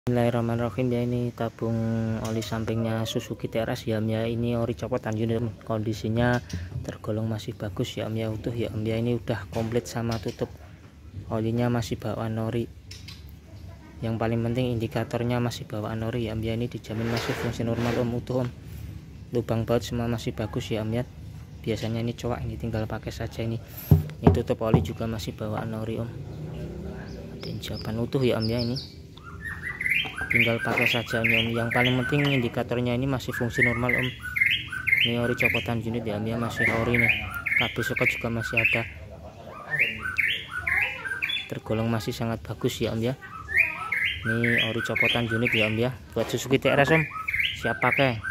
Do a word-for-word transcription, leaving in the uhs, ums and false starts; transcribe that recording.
Bismillahirrahmanirrahim ya, ini tabung oli sampingnya Suzuki T R S ya Om ya. Ini ori copotan unit, kondisinya tergolong masih bagus ya Om ya, utuh ya Om ya. Ini udah komplit sama tutup, olinya masih bawaan ori. Yang paling penting indikatornya masih bawaan ori ya Om ya. Ini dijamin masih fungsi normal Om, utuh Om. Lubang baut semua masih bagus ya Om ya. Biasanya ini cowok, ini tinggal pakai saja ini. Ini tutup oli juga masih bawaan ori Om. Ada jawaban utuh ya Om ya, ini tinggal pakai saja ini Om. Yang paling penting indikatornya ini masih fungsi normal Om. Ini ori copotan unit ya Om ya, masih ori nih. Kabel soket juga masih ada, tergolong masih sangat bagus ya Om ya. Ini ori copotan unit ya Om ya, buat Suzuki T R S Om, siap pakai.